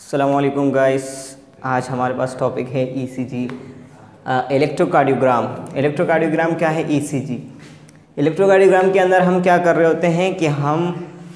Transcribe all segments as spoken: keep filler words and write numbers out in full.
अस्सलामुअलैकुम गाइस, आज हमारे पास टॉपिक है ईसीजी इलेक्ट्रोकार्डियोग्राम। इलेक्ट्रोकार्डियोग्राम क्या है? ईसीजी। इलेक्ट्रोकार्डियोग्राम के अंदर हम क्या कर रहे होते हैं कि हम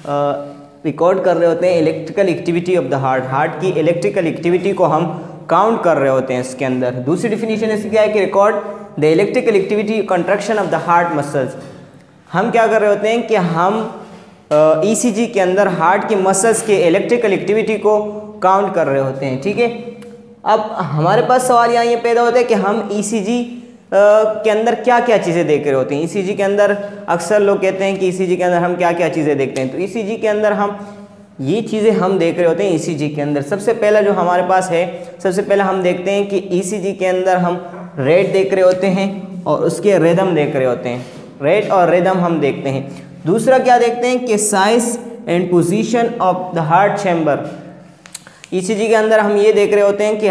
रिकॉर्ड कर रहे होते हैं electrical activity of the heart. Heart की इलेक्ट्रिकल एक्टिविटी को हम काउंट कर रहे होते हैं इसके अंदर। दूसरी डिफिनीशन इसकी क्या है कि record the electrical activity contraction of the heart muscles. हम क्या कर रहे होते हैं कि हम ईसीजी uh, के अंदर हार्ट की मसल्स के इलेक्ट्रिकल एक्टिविटी को काउंट कर रहे होते हैं। ठीक है, अब हमारे पास सवाल यहाँ ये पैदा होता है कि हम ईसीजी uh, के अंदर क्या क्या चीज़ें देख रहे होते हैं। ईसीजी के अंदर अक्सर लोग कहते हैं कि ईसीजी के अंदर हम क्या क्या चीज़ें देखते हैं। तो ईसीजी के अंदर हम ये चीज़ें हम देख रहे होते हैं। ईसीजी के अंदर सबसे पहला जो हमारे पास है, सबसे पहला हम देखते हैं कि ईसीजी के अंदर हम रेट देख रहे होते हैं और उसके रिदम देख रहे होते हैं। रेट और रिदम हम देखते हैं। दूसरा क्या देखते हैं कि size and position of the heart chamber. ECG के अंदर हम ये देख रहे होते हैं कि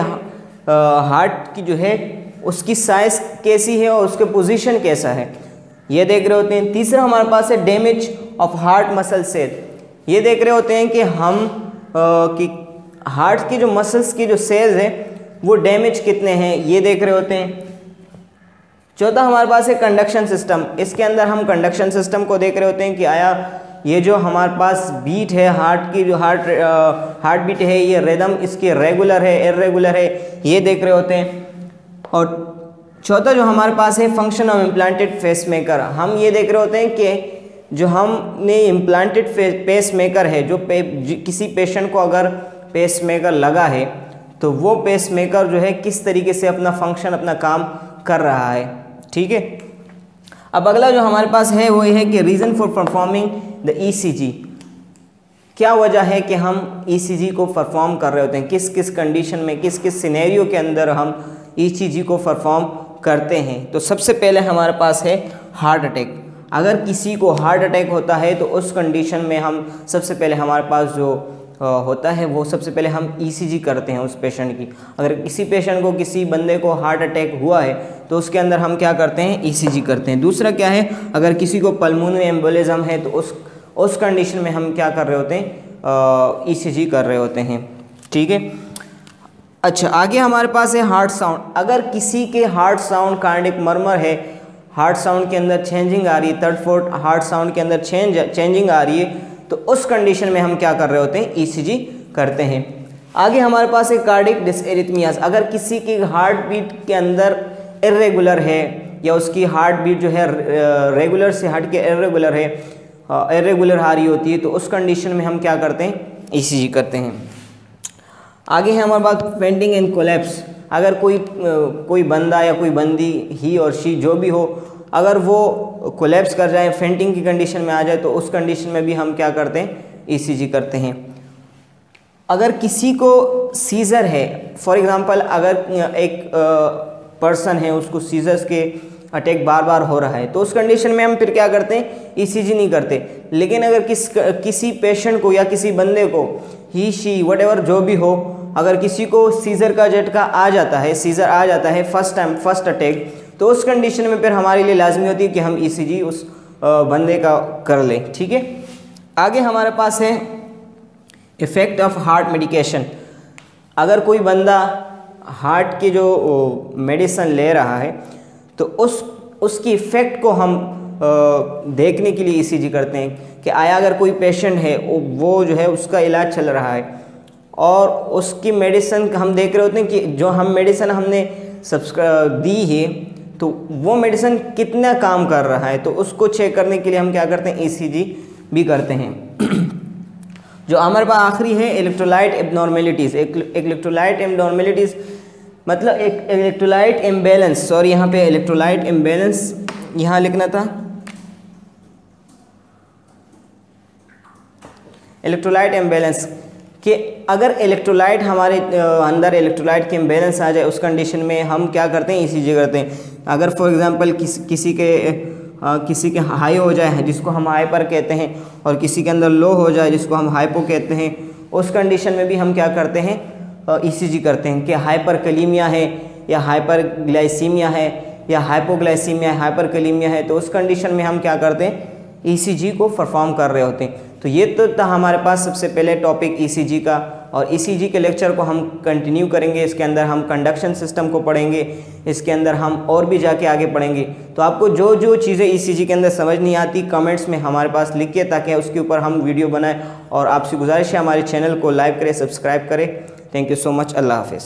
हार्ट की जो है उसकी साइज कैसी है और उसके पोजीशन कैसा है, ये देख रहे होते हैं। तीसरा हमारे पास है damage of heart muscle cell. ये देख रहे होते हैं कि हम आ, कि हार्ट की जो मसल्स की जो सेल्स है वो डैमेज कितने हैं, ये देख रहे होते हैं। चौथा हमारे पास है कंडक्शन सिस्टम। इसके अंदर हम कंडक्शन सिस्टम को देख रहे होते हैं कि आया ये जो हमारे पास बीट है हार्ट की, जो हार्ट हार्ट बीट है, ये रिदम इसकी रेगुलर है इर्रेगुलर है, ये देख रहे होते हैं। और चौथा जो हमारे पास है फंक्शन ऑफ इम्प्लांटेड पेसमेकर। हम ये देख रहे होते हैं कि जो हमने इम्प्लांटेड पेसमेकर है, जो पे, किसी पेशेंट को अगर पेसमेकर लगा है तो वो पेसमेकर जो है किस तरीके से अपना फंक्शन अपना काम कर रहा है। ठीक है, अब अगला जो हमारे पास है वो ये है कि reason for performing the ECG. क्या वजह है कि हम ईसीजी को परफॉर्म कर रहे होते हैं, किस किस कंडीशन में, किस किस सिनेरियो के अंदर हम ईसीजी को परफॉर्म करते हैं। तो सबसे पहले हमारे पास है हार्ट अटैक। अगर किसी को हार्ट अटैक होता है तो उस कंडीशन में हम सबसे पहले हमारे पास जो होता है वो सबसे पहले हम ईसीजी करते हैं उस पेशेंट की। अगर किसी पेशेंट को, किसी बंदे को हार्ट अटैक हुआ है तो उसके अंदर हम क्या करते हैं, ईसीजी करते हैं। दूसरा क्या है, अगर किसी को पल्मोनरी एम्बोलिज्म है तो उस उस कंडीशन में हम क्या कर रहे होते हैं, ईसीजी कर रहे होते हैं। ठीक है, अच्छा आगे हमारे पास है हार्ट साउंड। अगर किसी के हार्ट साउंड कार्डिक मर्मर है, हार्ट साउंड के अंदर चेंजिंग आ रही है, थर्ड फोर्थ हार्ट साउंड के अंदर चेंज चेंजिंग आ रही है, तो उस कंडीशन में हम क्या कर रहे होते हैं, ईसीजी करते हैं। आगे हमारे पास है कार्डिक डिसएरिथमियास। अगर किसी की हार्ट बीट के अंदर इर्रेगुलर है या उसकी हार्ट बीट जो है रेगुलर से हट के इर्रेगुलर है, इर्रेगुलर आ रही होती है, तो उस कंडीशन में हम क्या करते हैं, ईसीजी करते हैं। आगे है हमारे पास फेंटिंग एंड कोलैप्स। अगर कोई कोई बंदा या कोई बंदी, ही और शी जो भी हो, अगर वो कोलैप्स कर जाए, फेंटिंग की कंडीशन में आ जाए, तो उस कंडीशन में भी हम क्या करते हैं, ईसीजी करते हैं। अगर किसी को सीजर है, फॉर एग्जांपल अगर एक पर्सन है उसको सीजर्स के अटैक बार बार हो रहा है, तो उस कंडीशन में हम फिर क्या करते हैं, ईसीजी नहीं करते। लेकिन अगर किस किसी पेशेंट को या किसी बंदे को, ही शी वट एवर जो भी हो, अगर किसी को सीजर का झटका आ जाता है, सीजर आ जाता है फर्स्ट टाइम फर्स्ट अटैक, तो उस कंडीशन में फिर हमारे लिए लाजमी होती है कि हम ईसीजी उस बंदे का कर लें। ठीक है, आगे हमारे पास है इफ़ेक्ट ऑफ हार्ट मेडिकेशन। अगर कोई बंदा हार्ट की जो मेडिसिन ले रहा है तो उस उसकी इफ़ेक्ट को हम देखने के लिए ईसीजी करते हैं कि आया अगर कोई पेशेंट है वो जो है उसका इलाज चल रहा है और उसकी मेडिसिन हम देख रहे होते हैं कि जो हम मेडिसिन हमने सब्सक्राइब दी है तो वो मेडिसिन कितना काम कर रहा है, तो उसको चेक करने के लिए हम क्या करते हैं, ईसीजी भी करते हैं। जो हमारे पास आखिरी है इलेक्ट्रोलाइट एबनॉर्मेलिटीज़। इलेक्ट्रोलाइट एबनॉर्मेलिटीज़ मतलब एक इलेक्ट्रोलाइट इम्बैलेंस, सॉरी यहाँ पे इलेक्ट्रोलाइट इम्बैलेंस यहाँ लिखना था, इलेक्ट्रोलाइट इम्बैलेंस कि अगर इलेक्ट्रोलाइट हमारे अंदर इलेक्ट्रोलाइट के इम्बैलेंस आ जाए, उस कंडीशन में हम क्या करते हैं, ईसीजी करते हैं। अगर फॉर एग्जांपल किस, किसी के आ, किसी के हाई हो जाए जिसको हम हाइपर कहते हैं, और किसी के अंदर लो हो जाए जिसको हम हाइपो कहते हैं, उस कंडीशन में भी हम क्या करते हैं, ईसीजी करते हैं कि हाइपर कलीमिया है या हाइपर ग्लाइसीमिया है या हाइपोग्लाइसीमिया हाइपर कलीमिया है, तो उस कंडीशन में हम क्या करते हैं, ईसीजी को परफॉर्म कर रहे होते हैं। तो ये तो था हमारे पास सबसे पहले टॉपिक ईसीजी का। और ईसीजी के लेक्चर को हम कंटिन्यू करेंगे। इसके अंदर हम कंडक्शन सिस्टम को पढ़ेंगे, इसके अंदर हम और भी जाके आगे पढ़ेंगे। तो आपको जो जो चीज़ें ईसीजी के अंदर समझ नहीं आती कमेंट्स में हमारे पास लिखिए, ताकि उसके ऊपर हम वीडियो बनाएं। और आपसे गुजारिश है हमारे चैनल को लाइक करें, सब्सक्राइब करें। Thank you so much. अल्लाह हाफिज़।